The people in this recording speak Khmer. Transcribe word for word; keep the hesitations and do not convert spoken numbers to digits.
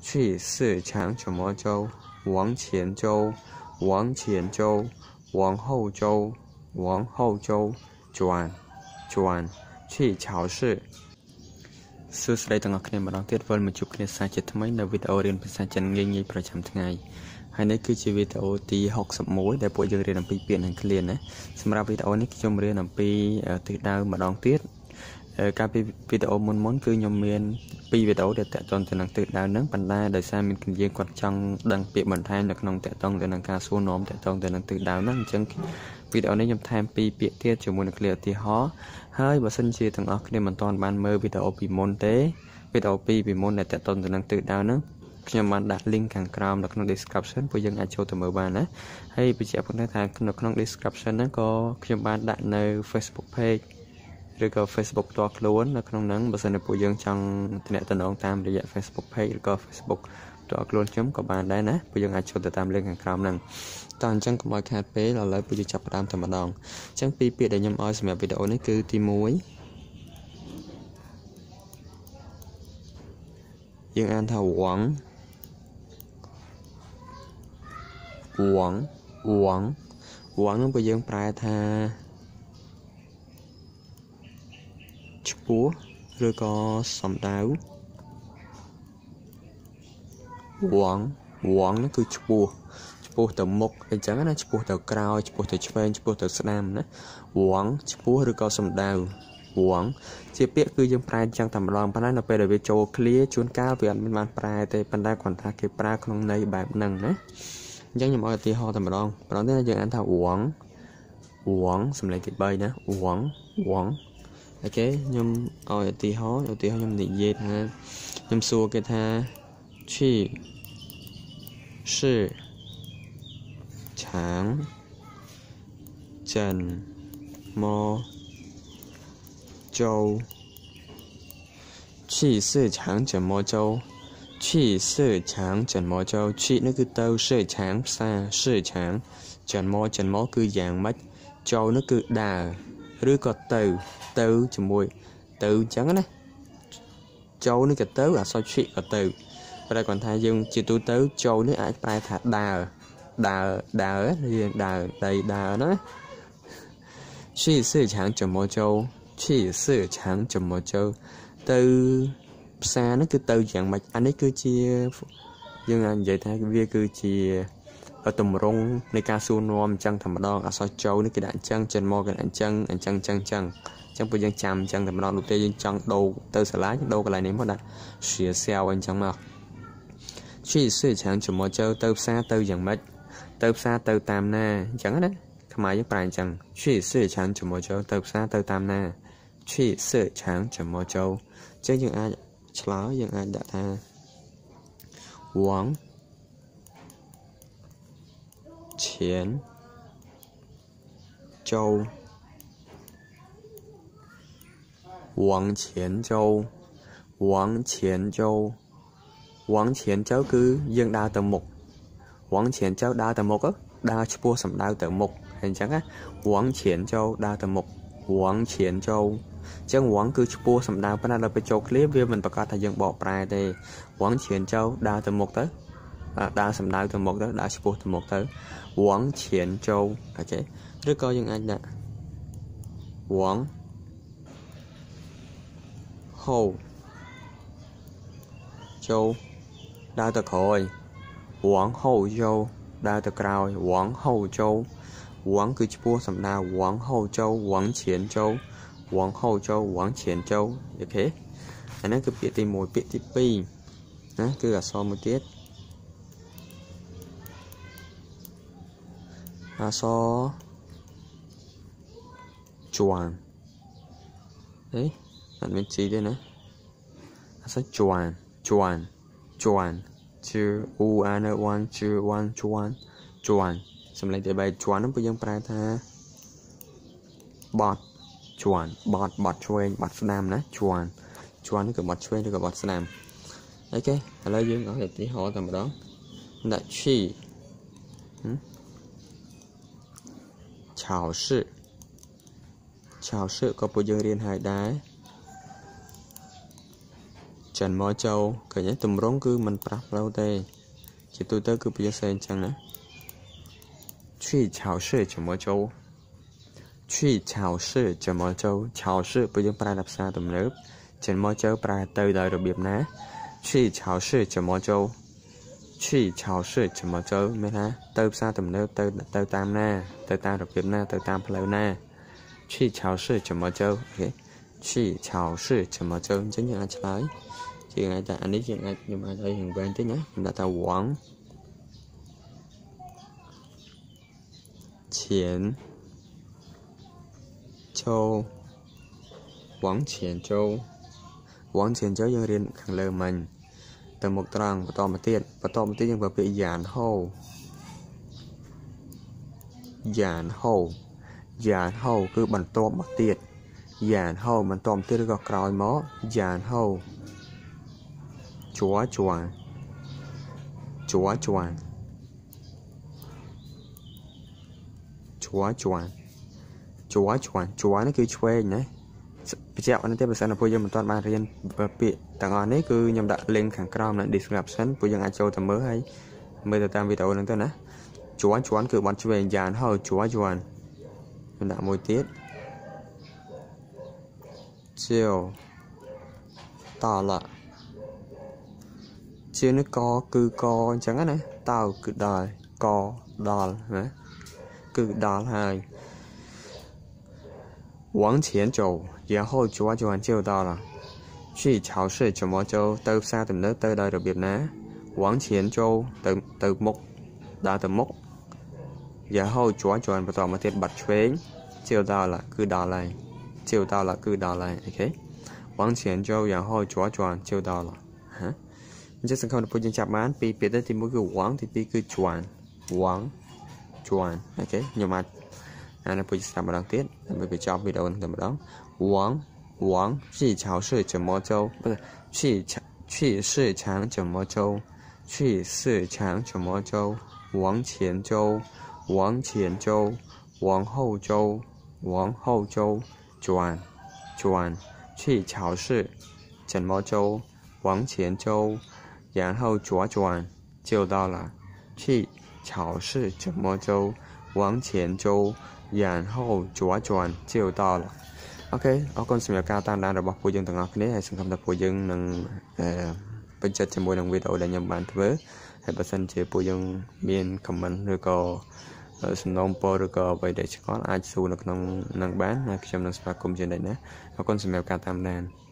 去市场怎么走？往前走，往前走，往后走，往后走，转，转，去超市。សួស្តីទាំងអស់គ្នាម្ដងទៀតវិលមកជួបគ្នាសាជាថ្មីនៅវីដេអូរៀនភាសាចិនងាយៗប្រចាំថ្ងៃហើយនេះគឺជាវីដេអូទីหกสิบเอ็ดដែលពួកយើងរៀនអំពីពាក្យនិងឃ្លាណាសម្រាប់វីដេអូនេះខ្ញុំរៀនអំពីទិសដៅម្ដងទៀតកាលពីវីដេអូមុនមុនគឺខ្ញុំមានពីរវីដេអូដែលតាក់ទងទៅនឹងទិសដៅហ្នឹងប៉ុន្តែដោយសារមានគ្នាយើងគាត់ចង់ដឹងពាក្យបន្ថែមនៅក្នុងតាក់ទងទៅនឹងការសួរនាំតាក់ទងទៅនឹងទិសដៅហ្នឹងអញ្ចឹងវីដេអូនេះខ្ញុំថែមពីរពាក្យទៀតជាមួយនឹងឃ្លាឧទាហរណ៍ហើយបើសិនជាទាំងអស់គ្នាមិនទាន់បានមើលវីដេអូពីមុនទេវីដេអូពីរពីមុនដែលតាក់ទងទៅនឹងទិសដៅហ្នឹងខ្ញុំបានដាក់ link ខាងក្រោមនៅក្នុង description ពួកយើងអាចចូលទៅមើលបានណាហើយបញ្ជាក់ផងដែរថានៅក្នុង description ហ្នឹងក៏ខ្ញុំបានដាក់នៅ Facebook page ឬក៏ Facebook ផ្ទាល់ខ្លួននៅក្នុងហ្នឹងបើសិនជាពួកយើងចង់ទំនាក់ទំនងតាមរយៈ Facebook page ឬក៏ Facebook ផ្ទាល់ខ្លួនខ្ញុំក៏បានដែរណាពួកយើងអាចចូលទៅតាម link ខាងក្រោមហ្នឹងតោះអញ្ចឹងកុំឲ្យខាតពេលឥឡូវពួកយើងចាប់ផ្ដើមតែម្ដងអញ្ចឹងពីរពាក្យដែលខ្ញុំឲ្យសម្រាប់វីដេអូនេះគឺទីមួយយើងអានថាវងវងវងវងនឹងពួកយើងប្រែថាឈ្មោះឬក៏សំដៅវងវងនោះគឺឈ្មោះឈ្មោះទៅមុខអញ្ចឹងណាឈ្មោះទៅក្រោយឈ្មោះទៅឆ្វេងឈ្មោះទៅស្ដាំណាវងឈ្មោះឬក៏សំដៅវងជាពាក្យគឺយើងប្រែអញ្ចឹងតែម្ដងប៉ុន្តែនៅពេលដែលវាចូលឃ្លាជួនកាលវាអត់មានបានប្រែទេប៉ុន្តែគ្រាន់តែគេប្រើក្នុងន័យបែបហ្នឹងណាអញ្ចឹងខ្ញុំឲ្យឧទាហរណ៍តែម្ដងប៉ុន្តែយើងអានថាវងវងសំឡេងទីបីណាវងវងអូខេខ្ញុំឲ្យឧទាហរណ៍ឧទាហរណ៍ខ្ញុំនិយាយថាខ្ញុំសួរគេថា去市场怎么走去市场怎么走去市场怎么走去នោះគឺទៅ市场ផ្សារ市场怎么怎么គឺយ៉ាងម៉េចចូលនោះគឺដើរឬក៏ទៅទៅជាមួយទៅអញ្ចឹងណាចូលនេះក៏ទៅអក្សរឈិក៏ទៅប៉ុន្តែគាត់ថាយើងជាទូទៅចូលនេះអាចប្រែថាដើរដើរដើរយើងដើរដីដើរណា去市场怎么走去市场怎么走ទៅផ្សារនោះគឺទៅយ៉ាងម៉េចអានេះគឺជាយើងអាចនិយាយថាវាគឺជាតម្រង់នៃការសួរនាំអញ្ចឹងតែម្ដងអក្សរចូលនេះគេដាក់អញ្ចឹងចិនមកគេអញ្ចឹងអញ្ចឹងអញ្ចឹងអញ្ចឹងអញ្ចឹងពួកយើងចាំអញ្ចឹងតែម្ដងដូចតែយើងចង់ដូរទៅសាលាដូរកន្លែងនេះមកដាក់学校អញ្ចឹងមក去市场怎么走ទៅផ្សារទៅយ៉ាងម៉េចទៅផ្សារទៅតាមណាអញ្ចឹងណាខ្មែរយើងប្រែអញ្ចឹង去市场怎么走ទៅផ្សារទៅតាមណា去市场怎么走អញ្ចឹងយើងអាចឆ្លើយយើងអាចដាក់ថា往前走往前走往前走往前走គឺយើងដើរទៅមុខ往前走ដើរទៅមុខដើរឆ្ពោះសំដៅទៅមុខអញ្ចឹងណា往前走ដើរទៅមុខ往前走អញ្ចឹងវងគឺឆ្ពោះសំដៅប៉ុន្តែដល់ពេលចូលឃ្លាវាមិនប្រកាសថាយើងបកប្រែទេវងឈៀនចូលដើរទៅមុខទៅដើរសំដៅទៅមុខទៅដើរឆ្ពោះទៅមុខទៅវងឈៀនចូលអូខេឬក៏យើងអាចដាក់វងហូចូលដើរទៅក្រោយវងហូចូលដើរទៅក្រោយវងហូចូលវងគឺឆ្ពោះសំដៅវងហូចូលវងឈៀនចូលវងហូចូលវងឈៀនចូលអូខេអានេះគឺពាក្យទីមួយពាក្យទីពីរណាគឺអក្សរមួយទៀតអក្សរជួនអេអត់មានជីទេណាអក្សរជួនជួនជួនជឺអ៊ូអានវ៉ាន់ជឺវ៉ាន់ជួនជួនសំឡេងទីបីជួនហ្នឹងពួកយើងប្រែថាបត់ជួនបត់បត់ឆ្វេងបត់ស្ដាំណាជួនជួននេះគឺបត់ឆ្វេងឬក៏បត់ស្ដាំអូខេឥឡូវយើងឲ្យឧទាហរណ៍តែម្ដងដាក់ឈី超市超市ក៏ពួកយើងរៀនហើយដែរ超 Trần Mò Châu cái nhé tùm rong cứ mình prap lâu đây chỉ tôi tới cứ bây giờ xem chẳng nè Truy chào sư Trần Mò Châu Truy chào sư Trần Mò Châu chào sư bây giờ pra đạp xa tùm lớp Trần Mò Châu pra từ đời đặc biệt ná Truy chào sư Trần Mò Châu Truy chào sư Trần Mò Châu mấy hả từ xa tùm lớp từ từ tam na từ tam đặc biệt na từ tam lâu na Truy chào sư Trần Mò Châu ok Truy chào sư Trần Mò Châu chính là trả lời chị ngay tại anh ấy chị ngay nhưng mà đây hình quen thế nhé chúng ta tao quảng Tiền Châu Quảng Tiền Châu Quảng Tiền Châu dân riêng khẳng lờ mình từ một tràng và to một tiết và to một tiết nhưng mà bị giàn hô giàn hô giàn hô cứ bằng to một tiết giàn hô mình to một tiết gọt còi mó giàn hô chúa chuan chúa chuan chúa chuan chúa chuan chúa nó cứ chuê nhé bây giờ anh tiếp tục xem là bây giờ mình toàn bàn riêng bị tặng anh ấy cứ nhầm đã lên khẳng crom là đi gặp sân bây giờ anh châu tầm mới hay mới từ tam video lần tới nè chúa chuan cứ bắn chuê giàn hô chúa chuan mình đã môi tiết chiều to là chưa nó co cứ co chẳng á này tao cứ đòi co đòi hả cứ đòi hai Quảng Tiền Châu然后主就就到了去超市怎么就từ xa từ nước tới đây đặc biệt ná Quảng Tiền Châu từ từ mốc đã từ mốc然后主就bắt đầu một tiết bật chuyến就到了cứ đòi lại就到了cứ đòi lại ok Quảng Tiền Châu然后主就到了hảจะสังเกตพูดยังจับมันปีเปลี่ยนได้ที่มือคือหวังที่ปีคือจวนหวังจวนโอเคnhiều mặt anh làพูดจะมาดังtiếtไม่ไปจับวิดีโอนั่นมาดังหวังหวัง去超市怎么走不是去去市场怎么走去市场怎么走往前走往前走往后走往后走转转去超市怎么走往前走然后左转就到了去超市怎么走往前走然后左转就到了 ok អរគុណសម្រាប់ការតាមដានរបស់ពួកយើងទាំងអស់គ្នាហើយសង្ឃឹមថាពួកយើងនឹងពេញចិត្តជាមួយនឹងវីដេអូដែលខ្ញុំបានធ្វើហើយបើសិនជាពួកយើងមាន comment ឬក៏សំណូមពរឬក៏អ្វីដែលឆ្ងល់អាចសួរនៅក្នុងនឹងបានហើយខ្ញុំនឹងស្វាគមន៍ជានិច្ចណាអរគុណសម្រាប់ការតាមដាន